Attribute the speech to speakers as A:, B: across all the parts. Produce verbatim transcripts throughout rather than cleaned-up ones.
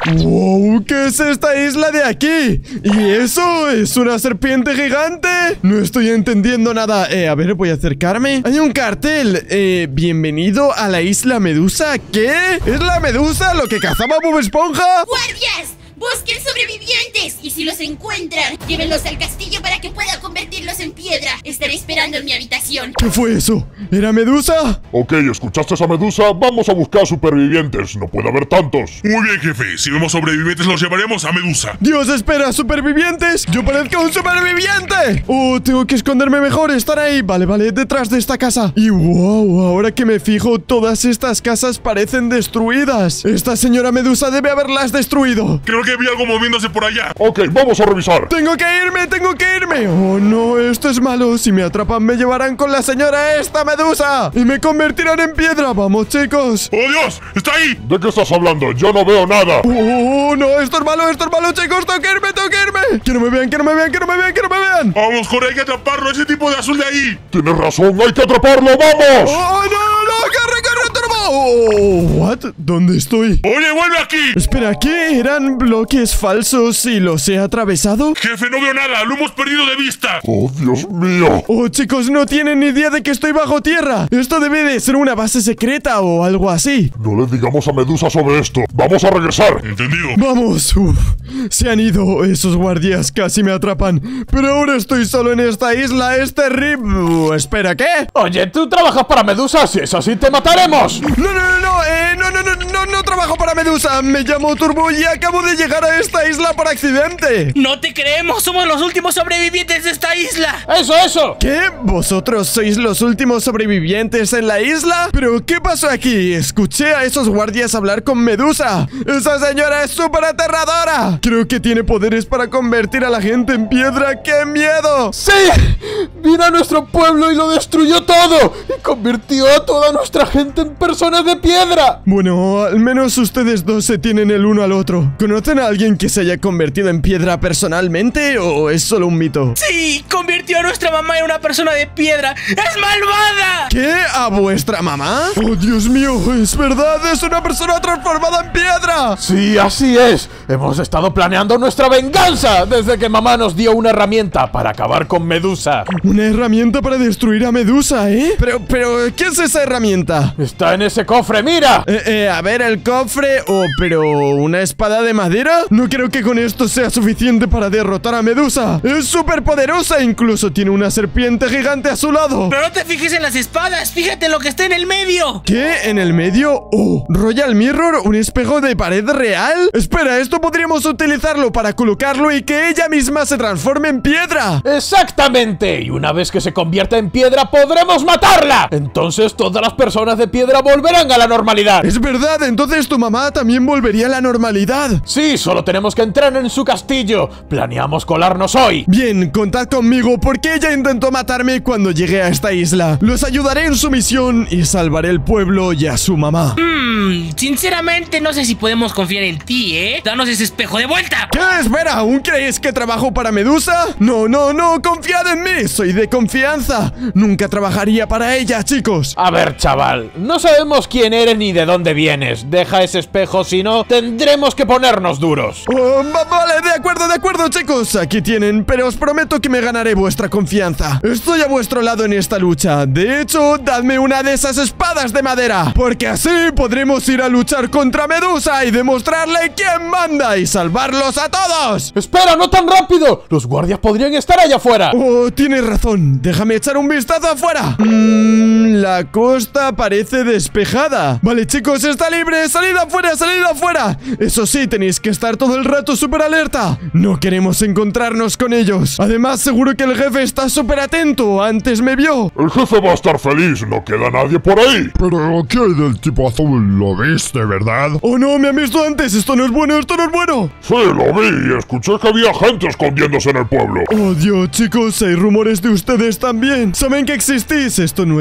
A: ¡Wow! ¿Qué es esta isla de aquí? ¿Y eso? ¿Es una serpiente gigante? No estoy entendiendo nada. Eh, a ver, voy a acercarme. Hay un cartel. Eh, bienvenido a la isla Medusa. ¿Qué? ¿Es la Medusa lo que cazaba Bob Esponja?
B: ¡Guardias! ¡Busquen sobrevivientes! Y si los encuentran, llévenlos al castillo para que pueda convertirlos en piedra. Estaré esperando en mi habitación.
A: ¿Qué fue eso? ¿Era Medusa?
C: Ok, ¿escuchaste a Medusa? Vamos a buscar supervivientes. No puede haber tantos.
D: Muy bien, jefe. Si vemos sobrevivientes, los llevaremos a Medusa.
A: Dios, espera, ¿supervivientes? ¡Yo parezco un superviviente! Oh, tengo que esconderme mejor, estar ahí. Vale, vale, detrás de esta casa. Y wow, ahora que me fijo, todas estas casas parecen destruidas. Esta señora Medusa debe haberlas destruido.
D: Creo que vi algo moviéndose por allá.
C: Ok, vamos a revisar.
A: ¡Tengo que irme! ¡Tengo que irme! ¡Oh, no! Esto es malo. Si me atrapan, me llevarán con la señora esta Medusa y me convertirán en piedra. ¡Vamos, chicos!
D: ¡Oh, Dios! ¡Está ahí!
C: ¿De qué estás hablando? Yo no veo nada.
A: ¡Oh, no! Esto es malo, esto es malo, chicos. ¡Tengo que irme, tengo que irme! ¡Que no me vean, que no me vean, que no me vean, que no me vean!
D: Vamos, corre, hay que atraparlo. Ese tipo de azul de ahí.
C: Tienes razón, hay que atraparlo. ¡Vamos!
A: ¡Oh, no, no! ¡Corre, corre, turbo! Oh, ¿what? ¿Dónde estoy?
D: ¡Oye, vuelve aquí!
A: Espera, ¿qué? ¿Eran bloques falsos y los he atravesado?
D: Jefe, no veo nada. Lo hemos perdido de vista.
C: ¡Oh, Dios mío!
A: Oh, chicos, no tienen ni idea de que estoy bajo tierra. Esto debe de ser una base secreta o algo así.
C: No le digamos a Medusa sobre esto. Vamos a regresar.
D: Entendido.
A: Vamos. Uf, se han ido. Esos guardias casi me atrapan. Pero ahora estoy solo en esta isla. Es terrible. Uh, espera, ¿qué?
E: Oye, ¿tú trabajas para Medusa? Si es así, te mataremos.
A: No, no, no, no, eh, no, no, no, no, no trabajo para Medusa. Me llamo Turbo y acabo de llegar a esta isla por accidente.
F: No te creemos, somos los últimos sobrevivientes de esta isla.
E: ¡Eso, eso!
A: ¿Qué? ¿Vosotros sois los últimos sobrevivientes en la isla? ¿Pero qué pasó aquí? Escuché a esos guardias hablar con Medusa. ¡Esa señora es súper aterradora! Creo que tiene poderes para convertir a la gente en piedra. ¡Qué miedo!
E: ¡Sí! Vino a nuestro pueblo y lo destruyó todo. Y convirtió a toda nuestra gente en personas de piedra.
A: Bueno, al menos ustedes dos se tienen el uno al otro. ¿Conocen a alguien que se haya convertido en piedra personalmente o es solo un mito?
F: Sí, convirtió a nuestra mamá en una persona de piedra. ¡Es malvada!
A: ¿Qué? ¿A vuestra mamá? ¡Oh, Dios mío! ¡Es verdad! ¡Es una persona transformada en piedra!
E: Sí, así es. Hemos estado planeando nuestra venganza desde que mamá nos dio una herramienta para acabar con Medusa.
A: Una herramienta para destruir a Medusa, ¿eh? Pero, pero, ¿qué es esa herramienta?
E: Está en ese cofre, mira.
A: Eh, eh, a ver, el cofre... Oh, pero... ¿una espada de madera? No creo que con esto sea suficiente para derrotar a Medusa. Es súper poderosa, incluso tiene una serpiente gigante a su lado.
F: Pero no te fijes en las espadas, fíjate en lo que está en el medio.
A: ¿Qué? ¿En el medio? Oh, Royal Mirror, ¿un espejo de pared real? Espera, esto podríamos utilizarlo para colocarlo y que ella misma se transforme en piedra.
E: Exactamente. Y una vez que se convierta en piedra podremos matarla. Entonces todas las personas de piedra volverán a la normalidad.
A: Es verdad, entonces tu mamá también volvería a la normalidad.
E: Sí, solo tenemos que entrar en su castillo. Planeamos colarnos hoy.
A: Bien, contad conmigo porque ella intentó matarme cuando llegué a esta isla. Los ayudaré en su misión y salvaré el pueblo y a su mamá.
F: Mmm, sinceramente no sé si podemos confiar en ti, ¿eh? Danos ese espejo de vuelta.
A: ¿Qué? Espera, ¿aún creéis que trabajo para Medusa? No, no, no, confiad en mí, soy de confianza. Nunca trabajaría para ella, chicos.
E: A ver, chaval, no sabemos quién eres ni de dónde vienes. Deja ese espejo, si no, tendremos que ponernos duros.
A: Oh, vale, de acuerdo, de acuerdo, chicos. Aquí tienen, pero os prometo que me ganaré vuestra confianza. Estoy a vuestro lado en esta lucha. De hecho, dadme una de esas espadas de madera, porque así podremos ir a luchar contra Medusa y demostrarle quién manda y salvarlos a todos.
E: ¡Espera, no tan rápido! Los guardias podrían estar allá afuera.
A: Oh, tienes razón. Déjame echar un vistazo afuera. Mmm, la costa parece despejada. Vale, chicos, está libre. Salid afuera, salid afuera. Eso sí, tenéis que estar todo el rato súper alerta. No queremos encontrarnos con ellos. Además, seguro que el jefe está súper atento. Antes me vio.
C: El jefe va a estar feliz. No queda nadie por ahí.
G: Pero, ¿qué hay del tipo azul? ¿Lo viste, verdad?
A: Oh, no, me han visto antes. Esto no es bueno, esto no es bueno.
C: Sí, lo vi y escuché que había gente escondiéndose en el pueblo.
A: Oh, Dios, chicos, hay rumores de ustedes también. Saben que existís. Esto no es nada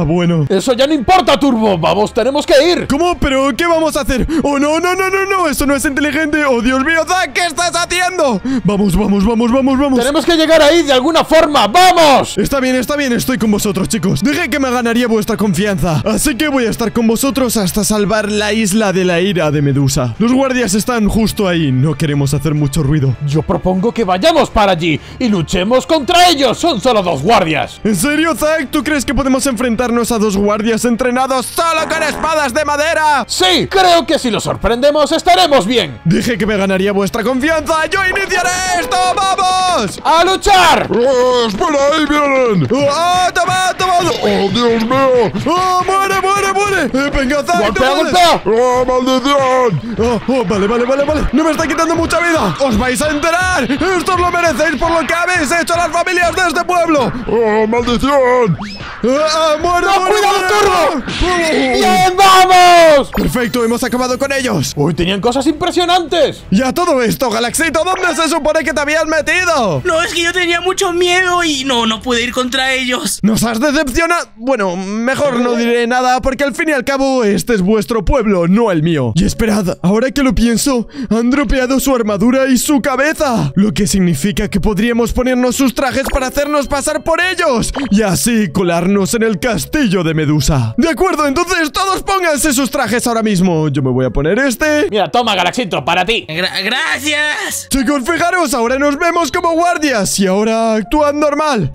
A: Ah, bueno.
E: Eso ya no importa, Turbo. Vamos, tenemos que ir.
A: ¿Cómo? ¿Pero qué vamos a hacer? ¡Oh, no, no, no, no, no! ¡Eso no es inteligente! ¡Oh, Dios mío, Zack! ¿Qué estás haciendo? Vamos, vamos, vamos, vamos, vamos.
E: Tenemos que llegar ahí de alguna forma. ¡Vamos!
A: Está bien, está bien, estoy con vosotros, chicos. Dije que me ganaría vuestra confianza, así que voy a estar con vosotros hasta salvar la isla de la ira de Medusa. Los guardias están justo ahí, no queremos hacer mucho ruido.
E: Yo propongo que vayamos para allí y luchemos contra ellos. Son solo dos guardias.
A: ¿En serio, Zack? ¿Tú crees que podemos enfrentarnos a dos guardias entrenados solo con espadas de madera?
E: Sí, creo que si los sorprendemos estaremos bien.
A: Dije que me ganaría vuestra confianza. ¡Yo iniciaré esto! ¡Vamos!
E: ¡A luchar!
G: ¡Eh, espera, ahí vienen!
A: ¡Oh, toma, toma!
G: ¡Oh, Dios mío!
A: ¡Oh, muere, muere, muere! Eh, ¡Venga, Zack!
E: ¡Golpea,
A: no mueres.
E: golpea!
G: ¡Oh, maldición!
A: Oh, oh, vale, vale, vale, vale. No me está quitando mucha vida. ¡Os vais a enterar! ¡Esto os lo merecéis por lo que habéis hecho a las familias de este pueblo!
G: ¡Oh, maldición!
A: ¡Ah, ah, muere,
E: ¡No,
A: muere,
E: cuidado,
A: muere!
E: Turbo!
A: Oh.
E: ¡Bien, vamos!
A: Perfecto, hemos acabado con ellos.
E: Hoy tenían cosas impresionantes.
A: Y a todo esto, Galaxito, ¿dónde se supone que te habías metido?
F: No, es que yo tenía mucho miedo y no, no pude ir contra ellos.
A: ¿Nos has decepcionado? Bueno, mejor no diré nada porque al fin y al cabo este es vuestro pueblo, no el mío. Y esperad, ahora que lo pienso, han dropeado su armadura y su cabeza, lo que significa que podríamos ponernos sus trajes para hacernos pasar por ellos y así colarnos en el castillo de Medusa. De acuerdo, entonces todos pónganse sus trajes ahora mismo. Yo me voy a poner este.
E: Mira, toma, Galaxito, para ti.
F: Gra- gracias.
A: Chicos, fijaros, ahora nos vemos como guardias y ahora actúan normal.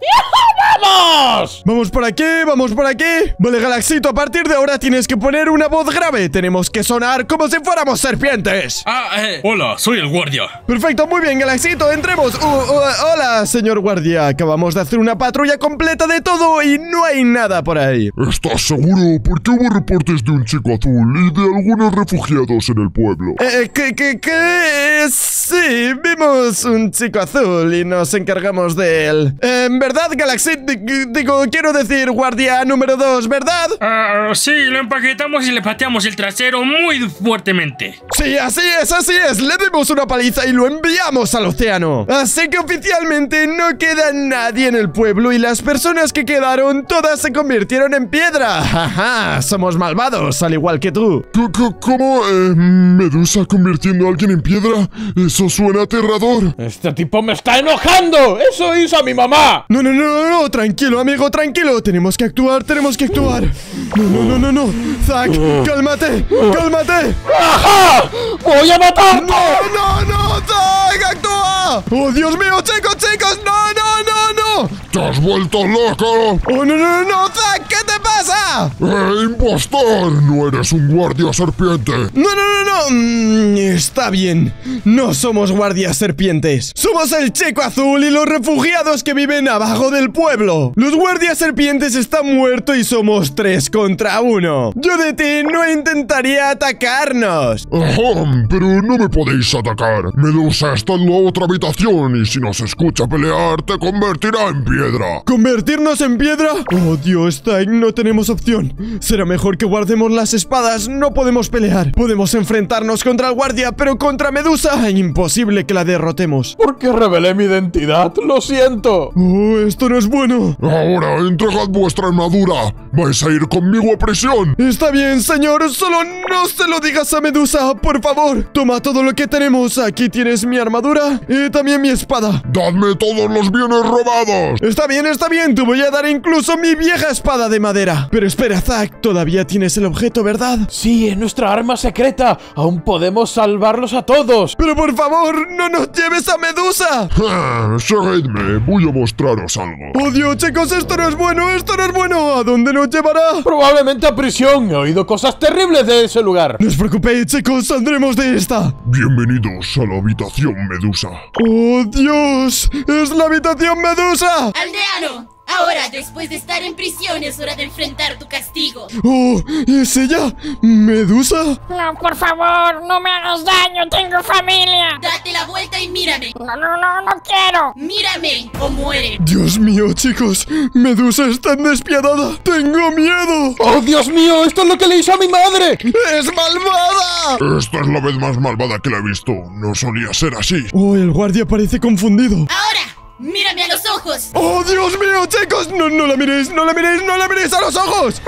E: ¡Vamos!
A: Vamos por aquí, vamos por aquí. Vale, Galaxito, a partir de ahora tienes que poner una voz grave. Tenemos que sonar como si fuéramos serpientes.
F: Ah, eh, hola, soy el guardia.
A: Perfecto, muy bien, Galaxito, entremos. Uh, uh, hola, señor guardia. Acabamos de hacer una patrulla completa de todo y no hay nada por ahí.
G: ¿Estás seguro? Porque hubo reportes de un chico azul y de algunos refugiados en el pueblo.
A: Eh, ¿qué, qué, qué? Sí, vimos un chico azul y nos encargamos de él. Eh, en verdad, Galaxito, digo, quiero decir guardia número dos, ¿verdad?
F: Ah, sí, lo empaquetamos y le pateamos el trasero muy fuertemente.
A: Sí, así es, así es. Le dimos una paliza y lo enviamos al océano. Así que oficialmente no queda nadie en el pueblo y las personas que quedaron todas se convirtieron en piedra. Jaja, somos malvados, al igual que tú.
G: C- c- ¿Cómo? Eh, ¿Medusa convirtiendo a alguien en piedra? Eso suena aterrador.
E: Este tipo me está enojando. Eso hizo a mi mamá.
A: No, no, no, no, no, tranquilo, amigo, tranquilo. Tenemos que actuar, tenemos que actuar. No, no, no, no, no. Zack, cálmate, cálmate.
E: ¡Ajá! ¡Voy a matarte!
A: No, no, no, Zack, actúa. Oh, Dios mío, chicos, chicos, no, no, no, no.
G: ¡Te has vuelto loco!
A: Oh, no, no, no, Zack, ¿qué te pasa?
G: ¡Eh, impostor! No eres un guardia serpiente.
A: No, no, no, no. Mm, está bien. No somos guardias serpientes. Somos el chico azul y los refugiados que viven abajo del pueblo. Los guardias serpientes están muertos y somos tres contra uno. Yo de ti no intentaría atacarnos.
G: Ajá, pero no me podéis atacar. Medusa está en la otra habitación y si nos escucha pelear te convertirá en piedra.
A: ¿Convertirnos en piedra? Oh, Dios, Zack, no tenemos opción. Será mejor que guardemos las espadas. No podemos pelear. Podemos enfrentarnos contra el guardia, pero contra Medusa, imposible que la derrotemos.
E: ¿Por qué revelé mi identidad? Lo siento.
A: Oh, esto no es bueno.
G: Ahora entregad vuestra armadura. Vais a ir conmigo a prisión.
A: Está bien, señor, solo no se lo digas a Medusa, por favor. Toma todo lo que tenemos. Aquí tienes mi armadura y también mi espada.
G: Dadme todos los bienes robados.
A: Está bien, está bien, te voy a dar incluso mi vieja espada de madera. Pero espera, Zack, todavía tienes el objeto, ¿verdad?
E: Sí, es nuestra arma secreta. Aún podemos salvarlos a todos.
A: Pero por favor, no nos lleves a Medusa.
G: Ja, seguidme, voy a mostraros algo.
A: Oh, Dios, chicos, esto no es bueno, esto no es bueno. ¿A dónde nos llevará?
E: Probablemente a prisión. He oído cosas terribles de ese lugar.
A: No os preocupéis, chicos, saldremos de esta.
G: Bienvenidos a la habitación Medusa.
A: Oh, Dios, es la habitación Medusa.
B: Aldeano, ahora, después de estar en prisión, es hora de enfrentar tu castigo.
A: Oh, ¿es ella? ¿Medusa?
H: No, por favor, no me hagas daño, tengo familia.
B: Date la vuelta y mírame.
H: No, no, no, no quiero.
B: Mírame o muere.
A: Dios mío, chicos, Medusa es tan despiadada. ¡Tengo miedo!
E: ¡Oh, Dios mío! ¡Esto es lo que le hizo a mi madre!
A: ¡Es malvada!
G: Esta es la vez más malvada que la he visto. No solía ser así.
A: Oh, el guardia parece confundido.
B: Ahora, mírame a los ojos. ojos.
A: ¡Oh, Dios mío, chicos! No, no la miréis, no la miréis, no la miréis a los ojos.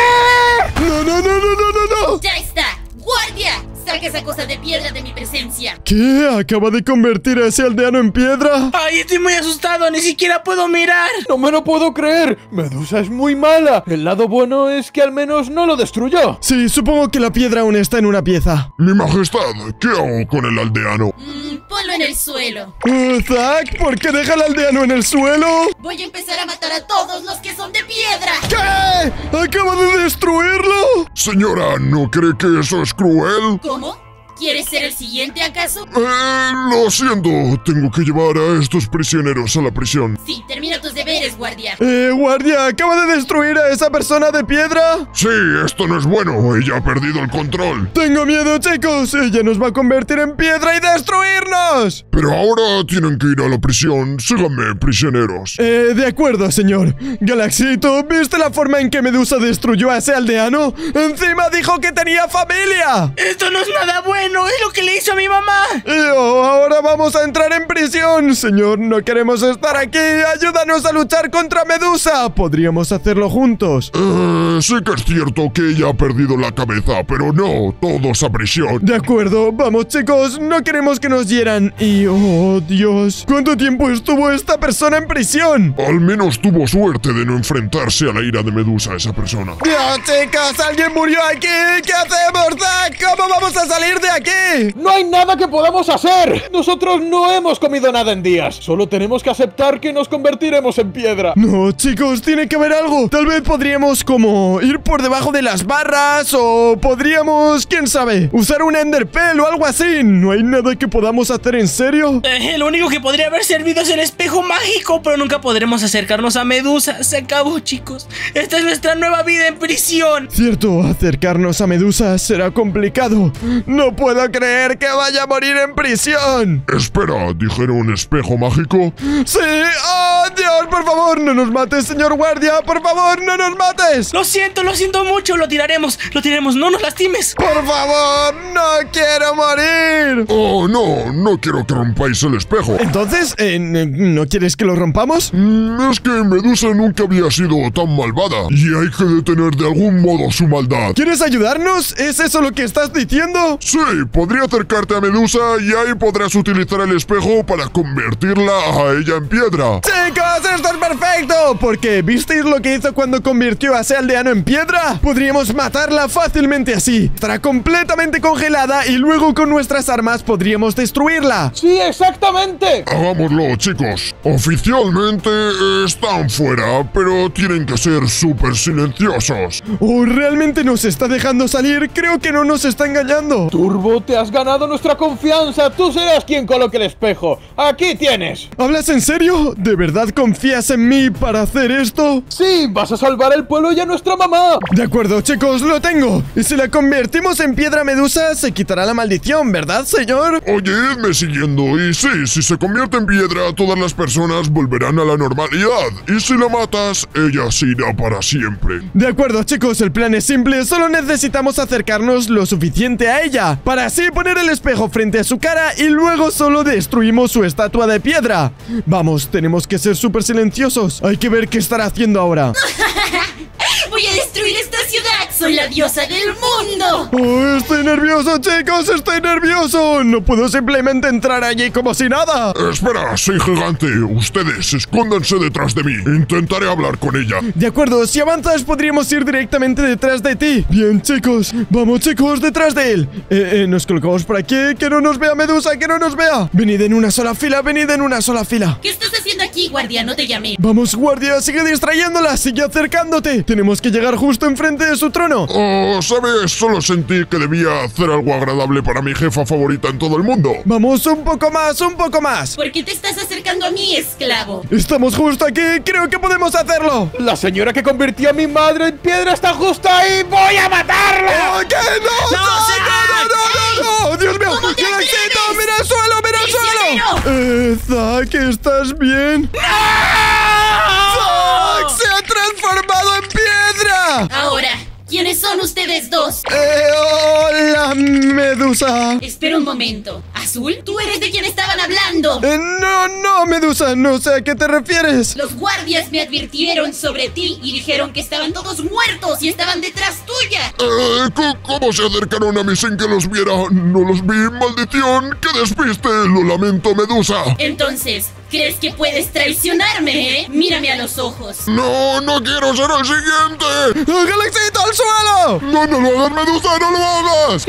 A: No, no, no, no, no, no, no.
B: Ya está. ¡Guardia! Saca esa cosa de piedra de mi presencia.
A: ¿Qué? ¿Acaba de convertir a ese aldeano en piedra?
F: Ay, estoy muy asustado, ni siquiera puedo mirar.
E: No me lo puedo creer. Medusa es muy mala. El lado bueno es que al menos no lo destruyó.
A: Sí, supongo que la piedra aún está en una pieza.
G: Mi majestad, ¿qué hago con el aldeano?
B: Mm, ponlo en el suelo.
A: Uh, Zack, ¿por qué deja al aldeano en el suelo?
B: Voy a empezar a matar a todos los que son de piedra.
A: ¿Qué? ¿Acaba de destruirlo?
G: Señora, ¿no cree que eso es cruel?
B: ¿Cómo? ¿Quieres ser el siguiente acaso?
G: Eh, lo siento, tengo que llevar a estos prisioneros a la prisión.
B: Sí, termina tus deberes, guardia.
A: Eh, guardia, ¿acaba de destruir a esa persona de piedra?
G: Sí, esto no es bueno, ella ha perdido el control.
A: Tengo miedo, chicos, ella nos va a convertir en piedra y destruirnos.
G: Pero ahora tienen que ir a la prisión, síganme, prisioneros.
A: Eh, de acuerdo, señor. Galaxito, ¿viste la forma en que Medusa destruyó a ese aldeano? Encima dijo que tenía familia.
F: Esto no es nada bueno. No es lo que le hizo a mi mamá.
A: Y oh, ahora vamos a entrar en prisión. Señor, no queremos estar aquí. Ayúdanos a luchar contra Medusa. Podríamos hacerlo juntos.
G: Eh, sí que es cierto que ella ha perdido la cabeza, pero no, todos a prisión.
A: De acuerdo, vamos chicos, no queremos que nos hieran. Y oh, Dios, ¿cuánto tiempo estuvo esta persona en prisión?
G: Al menos tuvo suerte de no enfrentarse a la ira de Medusa, esa persona.
A: Dios, chicos, alguien murió aquí. ¿Qué hacemos, Zack? ¿Cómo vamos a salir de aquí?
E: No hay nada que podamos hacer. Nosotros no hemos comido nada en días. Solo tenemos que aceptar que nos convertiremos en piedra.
A: No, chicos, tiene que haber algo. Tal vez podríamos como ir por debajo de las barras o podríamos, quién sabe, usar un enderpell o algo así. ¿No hay nada que podamos hacer en serio?
F: Eh, lo único que podría haber servido es el espejo mágico, pero nunca podremos acercarnos a Medusa. Se acabó, chicos. Esta es nuestra nueva vida en prisión.
A: Cierto, acercarnos a Medusa será complicado. No puedo creer que vaya a morir en prisión.
G: Espera, ¿dijeron un espejo mágico?
A: ¡Sí! ¡Oh, Dios, por favor! ¡No nos mates, señor guardia! ¡Por favor, no nos mates!
F: Lo siento, lo siento mucho. Lo tiraremos, lo tiraremos. No nos lastimes.
A: ¡Por favor! ¡No quiero morir!
G: Oh, no, no quiero que rompáis el espejo.
A: Entonces, eh, ¿no quieres que lo rompamos?
G: Mm, es que Medusa nunca había sido tan malvada y hay que detener de algún modo su maldad.
A: ¿Quieres ayudarnos? ¿Es eso lo que estás diciendo?
G: Sí, podría acercarte a Medusa y ahí podrás utilizar el espejo para convertirla a ella en piedra.
A: ¡Chicos, esto es perfecto! Porque, ¿visteis lo que hizo cuando convirtió a ese aldeano en piedra? Podríamos matarla fácilmente así. Estará completamente congelada y luego con nuestras armas podríamos destruirla.
E: Sí, exactamente.
G: Hagámoslo, chicos. Oficialmente están fuera, pero tienen que ser súper silenciosos.
A: Oh, ¿realmente nos está dejando salir? Creo que no nos está engañando.
E: Turbo, te has ganado nuestra confianza. Tú serás quien coloque el espejo. Aquí tienes.
A: ¿Hablas en serio? ¿De verdad confías en mí para hacer esto?
E: Sí, vas a salvar al pueblo y a nuestra mamá.
A: De acuerdo, chicos, lo tengo. Y si la convertimos en piedra Medusa, se quitará la maldición, ¿verdad, señor?
G: Oye, idme siguiendo. Y sí, si se convierte en piedra, todas las personas volverán a la normalidad. Y si la matas, ella se irá para siempre.
A: De acuerdo, chicos, el plan es simple. Solo necesitamos acercarnos lo suficiente a ella para así poner el espejo frente a su cara y luego solo destruimos su estatua de piedra. Vamos, tenemos que ser súper silenciosos. Hay que ver qué estará haciendo ahora.
B: Voy a destruir esta ciudad. Soy la diosa del mundo.
A: Oh, estoy nervioso, chicos, estoy nervioso. No puedo simplemente entrar allí como si nada.
G: Espera, soy gigante. Ustedes, escóndanse detrás de mí. Intentaré hablar con ella.
A: De acuerdo, si avanzas podríamos ir directamente detrás de ti. Bien, chicos, vamos, chicos, detrás de él. Eh, eh, nos colocamos por aquí, que no nos vea Medusa, que no nos vea. Venid en una sola fila, venid en una sola fila.
B: ¿Qué estás haciendo aquí, guardia? No te llamé.
A: Vamos, guardia, sigue distrayéndola, sigue acercándote. Tenemos que llegar justo enfrente de su trono.
G: Oh, ¿sabes? Solo sentí que debía hacer algo agradable para mi jefa favorita en todo el mundo.
A: Vamos, un poco más, un poco más.
B: ¿Por qué te estás acercando a mí, esclavo?
A: Estamos justo aquí, creo que podemos hacerlo.
E: La señora que convirtió a mi madre en piedra está justo ahí. ¡Voy a matarla!
A: ¡Oh, que no!
F: ¡No,
A: ¡No,
F: Zack!
A: no, no, no, no! ¡Dios mío!
B: ¿Cómo te
A: ¡Galaxito,
B: atreves?
A: mira al suelo, mira al suelo! Eh, Zack, ¿estás bien?
F: ¡No!
A: ¡Zack, se ha transformado en piedra!
B: Ahora, ¿quiénes son ustedes dos?
A: Eh, hola, Medusa.
B: Espera un momento. ¿Azul? ¿Tú eres de quien estaban hablando?
A: Eh, no, no, Medusa, no sé a qué te refieres.
B: Los guardias me advirtieron sobre ti y dijeron que estaban todos muertos y estaban detrás tuya.
G: Eh, ¿Cómo se acercaron a mí sin que los viera? No los vi, maldición. ¡Qué despiste! Lo lamento, Medusa.
B: Entonces, ¿crees que puedes traicionarme, eh? Mírame a los ojos.
G: No, no quiero ser el siguiente.
A: ¡Oh, Galaxito, al suelo!
G: No, no lo hagas, Medusa, no lo hagas.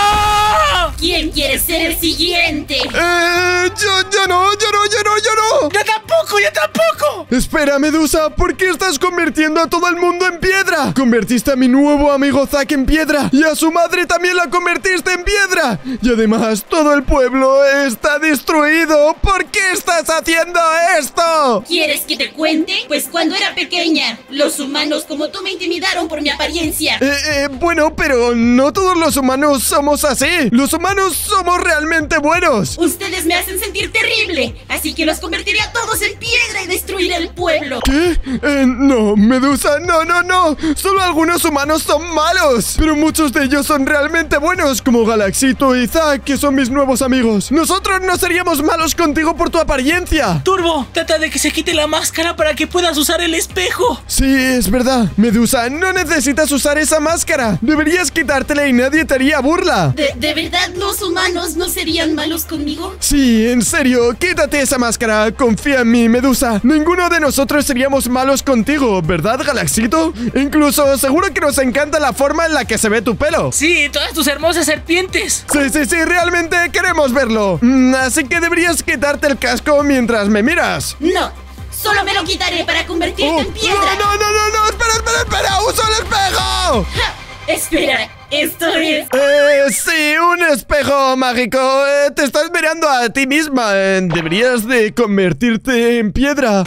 F: ¡No!
B: ¿Quién quiere ser el siguiente?
A: Eh, yo, yo no, yo no, yo no, yo no.
F: ¡Yo tampoco, yo tampoco!
A: Espera, Medusa, ¿por qué estás convirtiendo a todo el mundo en piedra? Convertiste a mi nuevo amigo Zack en piedra y a su madre también la convertiste en piedra. Y además, todo el pueblo está destruido. ¿Por qué estás haciendo esto?
B: ¿Quieres que te cuente? Pues cuando era pequeña, los humanos como tú me intimidaron por mi apariencia.
A: Eh, eh, bueno, pero no todos los humanos somos así. Los humanos somos realmente buenos.
B: Ustedes me hacen sentir terrible, así que los convertiré a todos en piedra y destruiré el pueblo.
A: ¿Qué? Eh, no, Medusa, no, no, no. Solo algunos humanos son malos, pero muchos de ellos son realmente buenos, como Galaxito y Zack, que son mis nuevos amigos. Nosotros no seríamos malos contigo por tu apariencia.
F: Turbo, trata de que se quite la máscara para que puedas usar el espejo.
A: Sí, es verdad. Medusa, no necesitas usar esa máscara. Deberías quitártela y nadie te haría burla.
B: ¿De, ¿De verdad los humanos no serían malos conmigo?
A: Sí, en serio, quítate esa máscara. Confía en mí, Medusa. Ninguno de nosotros seríamos malos contigo, ¿verdad, Galaxito? Incluso seguro que nos encanta la forma en la que se ve tu pelo.
F: Sí, todas tus hermosas serpientes.
A: Sí, sí, sí, realmente queremos verlo. Mm, así que deberías quitarte el casco mientras me miras.
B: No, solo me lo quitaré para convertirte
A: Oh,
B: en piedra.
A: no, no, no, no, no, espera, espera, espera, usa el espejo.
B: Ja, espera, esto es...
A: Eh, sí, un espejo mágico. Eh, te estás mirando a ti misma. Eh, deberías de convertirte en piedra.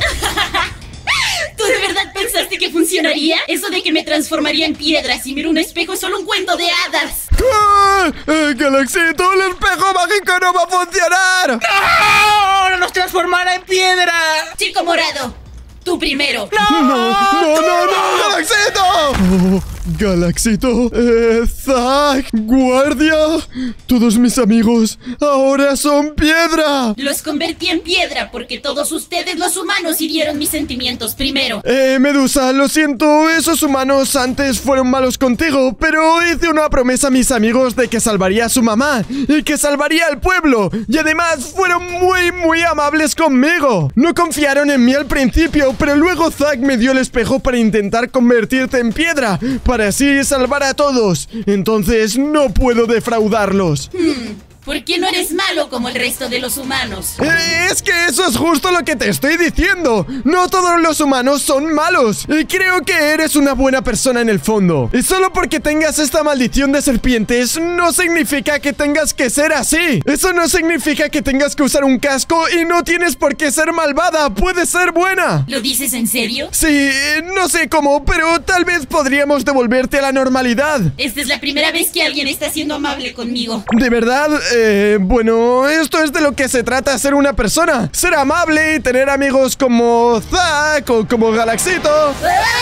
B: ¿Tú de verdad pensaste que funcionaría? Eso de que me transformaría en piedra si miro un espejo es solo un cuento de hadas.
A: ¡Ah! Eh, Galaxito, el espejo mágico no va a funcionar.
F: ¡No! ¡No nos transformará en piedra!
B: Chico morado, tú primero.
A: No, no, no, no, Galaxito. Oh, Galaxito, eh, Zack, guardia, todos mis amigos ahora son piedra.
B: Los convertí en piedra porque todos ustedes los humanos hirieron mis sentimientos primero.
A: Eh, Medusa, lo siento, esos humanos antes fueron malos contigo, pero hice una promesa a mis amigos de que salvaría a su mamá y que salvaría al pueblo, y además fueron muy, muy amables conmigo. No confiaron en mí al principio, pero luego Zack me dio el espejo para intentar convertirte en piedra, para así salvar a todos. Entonces no puedo defraudarlos.
B: Hmm, ¿por qué no eres malo como el resto de los humanos?
A: Eh, es que eso es justo lo que te estoy diciendo. No todos los humanos son malos. Y creo que eres una buena persona en el fondo. Y solo porque tengas esta maldición de serpientes no significa que tengas que ser así. Eso no significa que tengas que usar un casco y no tienes por qué ser malvada. Puedes ser buena.
B: ¿Lo dices en serio?
A: Sí, no sé cómo, pero tal vez podríamos devolverte a la normalidad.
B: Esta es la primera vez que alguien está siendo amable conmigo.
A: ¿De verdad? Eh, bueno, esto es de lo que se trata ser una persona. Ser amable y tener amigos como Zack o como Galaxito.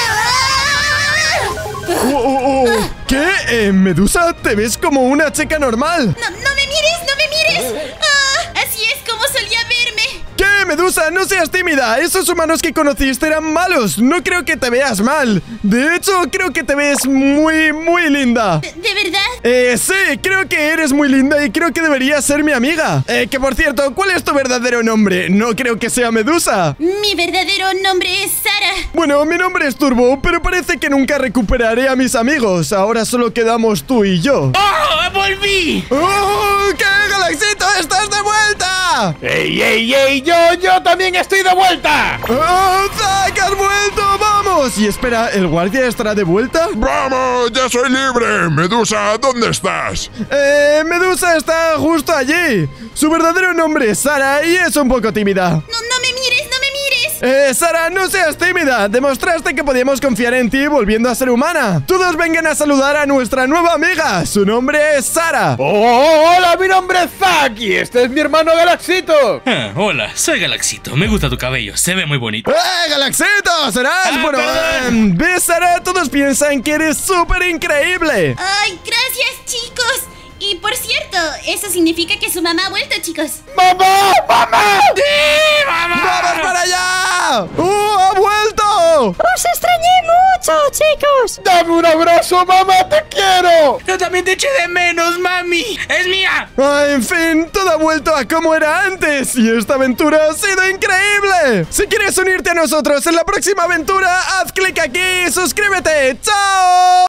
A: Oh, oh, oh. ¿Qué? Eh, Medusa, te ves como una chica normal.
B: No, no me mires, no me mires. Ah, así es como solía verme.
A: ¿Qué, Medusa? No seas tímida. Esos humanos que conociste eran malos. No creo que te veas mal. De hecho, creo que te ves muy, muy linda.
B: ¿De, de verdad?
A: Eh, sí, creo que eres muy linda y creo que deberías ser mi amiga. Eh, que por cierto, ¿cuál es tu verdadero nombre? No creo que sea Medusa.
B: Mi verdadero nombre es Sara.
A: Bueno, mi nombre es Turbo, pero parece que nunca recuperaré a mis amigos. Ahora solo quedamos tú y yo.
F: ¡Oh! ¡Volví!
A: ¡Oh! ¿Qué, Galaxito? ¡Estás de vuelta!
E: ¡Ey, ey, ey! ¡Yo, yo también estoy de vuelta!
A: ¡Oh, Zack, has vuelto! ¡Vamos! Y espera, ¿el guardia estará de vuelta?
G: ¡Vamos! ¡Ya soy libre! Medusa, ¿dónde estás?
A: Eh, Medusa está justo allí. Su verdadero nombre es Sara y es un poco tímida.
B: No, no me mires, no me mires.
A: Eh, Sara, no seas tímida. Demostraste que podíamos confiar en ti volviendo a ser humana. Todos vengan a saludar a nuestra nueva amiga. Su nombre es Sara.
E: ¡Oh, hola! Mi nombre es Zack y este es mi hermano Galaxito.
F: Ah, hola, soy Galaxito. Me gusta tu cabello, se ve muy bonito.
A: ¡Eh, Galaxito! ¿Serás?
F: Ah,
A: bueno,
F: perdón.
A: eh, ¿ves, Sara? Todos piensan que eres súper increíble.
B: Ay, gracias, chicos. ¿Y Eso significa que su mamá ha vuelto, chicos.
E: ¡Mamá! ¡Mamá!
F: ¡Sí, mamá!
A: ¡Vamos para allá! ¡Uh, ha vuelto!
H: ¡Os extrañé mucho, chicos!
E: ¡Dame un abrazo, mamá! ¡Te quiero!
F: Yo también te eché de menos, mami. ¡Es mía!
A: Ah, en fin, todo ha vuelto a como era antes y esta aventura ha sido increíble. Si quieres unirte a nosotros en la próxima aventura, haz clic aquí y suscríbete. ¡Chao!